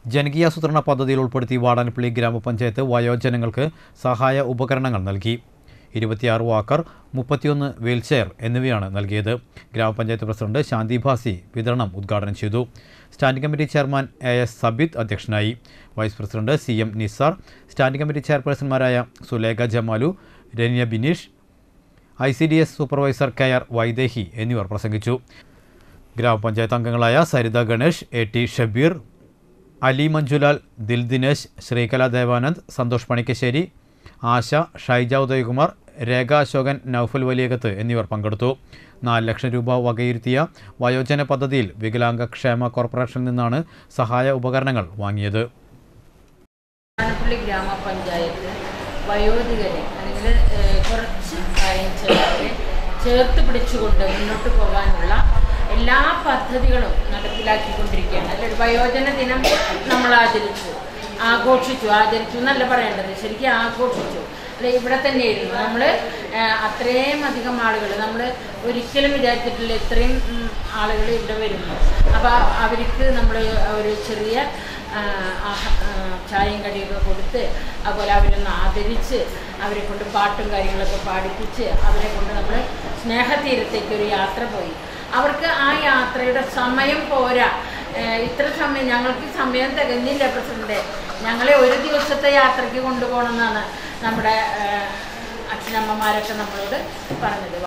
ജനകീയാസൂത്രണ പദ്ധതിയിൽ ഉൾപ്പെടുത്തി വാടാനപ്പള്ളി ഗ്രാമപഞ്ചായത്ത് വയോജനങ്ങൾക്ക് സഹായ ഉപകരണങ്ങൾ നൽകി. 26 വാക്കർ, 31 വീൽചെയർ എന്നിവയാണ് നൽകിയത്. ഗ്രാമപഞ്ചായത്ത് പ്രസിഡന്റ് ശാന്തി ഭാസി വിതരണം ഉദ്ഘാടനം ചെയ്തു. Standing committee chairman AS Sabith അധ്യക്ഷനായി. Vice president CM Nizar, standing committee ചെയർപേഴ്സൺമാരായ Sulekha Jamalu, Raniya Bineesh, ICDS supervisor KR Vaidehi എന്നിവർ പ്രസംഗിച്ചു. ഗ്രാമപഞ്ചായത്ത് അംഗങ്ങളായ സരിത ഗണേഷ്, AT ഷബീർ, അലി മഞ്ജുലാൽ, ദിൽദിനേശ്, ശ്രീകല ദേവാനന്ദ്, സന്തോഷ് പണിക്കശ്ശേരി, ആശ, ഷൈജ ഉദയകുമാർ, രേഖ അശോകൻ, നൌഫൽ വലിയകത്ത് എന്നിവർ പങ്കെടുത്തു. 4 ലക്ഷം രൂപ വകയിരുത്തിയ വയോജന പദ്ധതിയിൽ വികലാംഗ ക്ഷേമ കോർപ്പറേഷനിൽ നിന്നാണ് സഹായ ഉപകരണങ്ങൾ വാങ്ങിയത്. വാടാനപ്പള്ളി ഗ്രാമപഞ്ചായത്ത് വയോധികരെ അല്ലെങ്കിൽ കുറച്ച് പ്രായം ചെന്നവരെ ചേർത്ത് പിടിച്ചുകൊണ്ട് മുന്നോട്ട് പോകാനുള്ള എല്ലാ പദ്ധതികളും നടപ്പിലാക്കിക്കൊണ്ടിരിക്കുകയാണ്. അതിലൊരു വയോജന ദിനം നമ്മൾ ആഘോഷിച്ചു എന്നല്ല പറയേണ്ടത്, ശരിക്കും ആഘോഷിച്ചു. അല്ലെ, ഇവിടെ തന്നെയായിരുന്നു നമ്മൾ അത്രയും അധികം ആളുകൾ, നമ്മൾ ഒരിക്കലും വിചാരിച്ചിട്ടില്ല ഇത്രയും ആളുകൾ ഇവിടെ വരുന്നു. അപ്പോൾ അവർക്ക് നമ്മൾ ഒരു ചെറിയ ചായയും കടിയൊക്കെ കൊടുത്ത് അതുപോലെ അവരൊന്ന് ആദരിച്ച് അവരെ കൊണ്ട് പാട്ടും കാര്യങ്ങളൊക്കെ പാടിപ്പിച്ച് അവരെ കൊണ്ട് നമ്മൾ സ്നേഹതീരത്തേക്ക് ഒരു യാത്ര പോയി. അവർക്ക് ആ യാത്രയുടെ സമയം പോരാ, ഇത്ര സമയം ഞങ്ങൾക്ക് സമയം തികഞ്ഞില്ല പ്രസിഡന്റ്, ഞങ്ങളെ ഒരു ദിവസത്തെ യാത്രയ്ക്ക് കൊണ്ടുപോകണമെന്നാണ് നമ്മുടെ അച്ഛനമ്മമാരൊക്കെ നമ്മളോട് പറഞ്ഞത്.